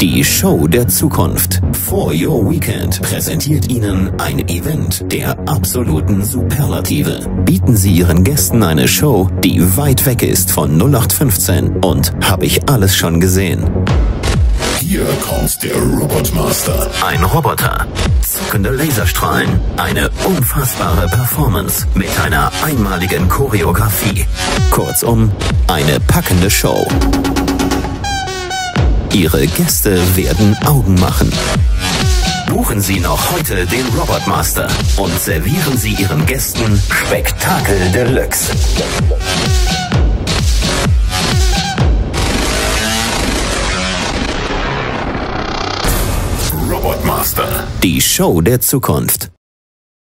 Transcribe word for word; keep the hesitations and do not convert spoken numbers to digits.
Die Show der Zukunft. For Your Weekend präsentiert Ihnen ein Event der absoluten Superlative. Bieten Sie Ihren Gästen eine Show, die weit weg ist von null acht fünfzehn und Hab ich alles schon gesehen. Hier kommt der Robotmaster. Ein Roboter, zuckende Laserstrahlen, eine unfassbare Performance mit einer einmaligen Choreografie. Kurzum, eine packende Show. Ihre Gäste werden Augen machen. Buchen Sie noch heute den Robotmaster und servieren Sie Ihren Gästen Spektakel Deluxe. Robotmaster. Die Show der Zukunft.